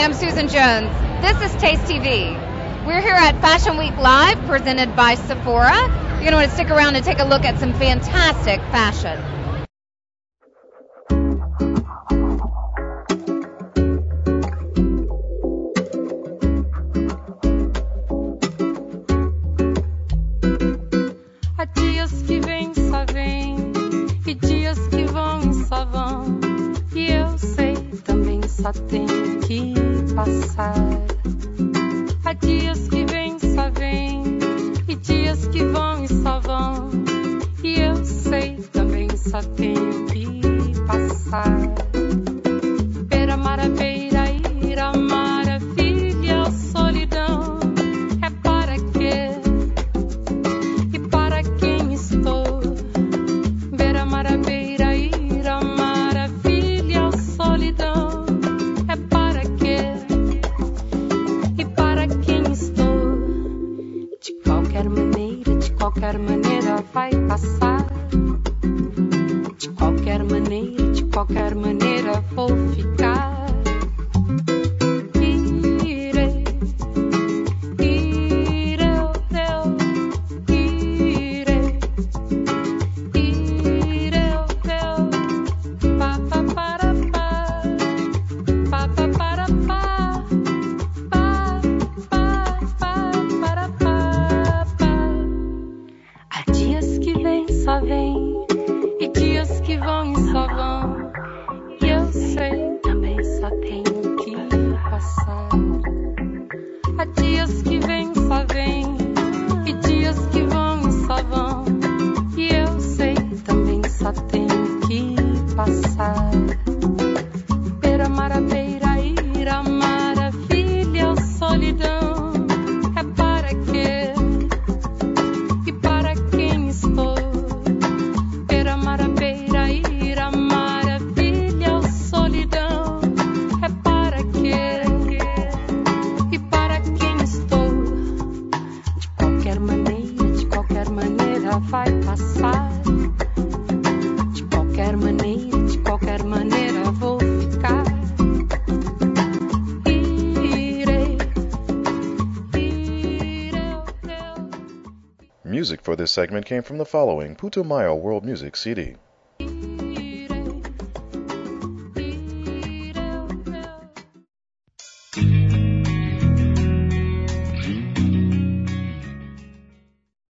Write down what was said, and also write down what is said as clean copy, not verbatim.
I'm Susan Jones. This is Taste TV. We're here at Fashion Week Live, presented by Sephora. You're going to want to stick around and take a look at some fantastic fashion. Há dias que vêm, só vêm, e dias que vão e só vão. E eu sei, também só tenho que passar. Há dias que vêm, só vêm, e dias que vão e só vão. E eu sei, também só tenho que passar. Beira mar a beira, ir a maravilha, a solidão. É para quê? E para quem estou? Beira mar a beira, ir a maravilha, a solidão. É para quê? E para quem estou? De qualquer maneira vai passar. De qualquer maneira vou ficar. Irei, irei, pa pa para pa, pa pa para pa, pa pa para pa. Há dias que vêm, só vêm, e dias que vão e só vão. E eu sei, também só tenho que passar. Há dias que vêm, só vêm, e dias que vão e só vão. E eu sei, também só tenho que passar. Beira mar a beira, ir a maravilha, a solidão. É para quê? E para quem estou? Beira mar a beira, ir a maravilha, a solidão. É para quê? E para quem estou? De qualquer maneira vai passar. De qualquer maneira vou ficar. Irei. Music for this segment came from the following Putumayo World Music CD.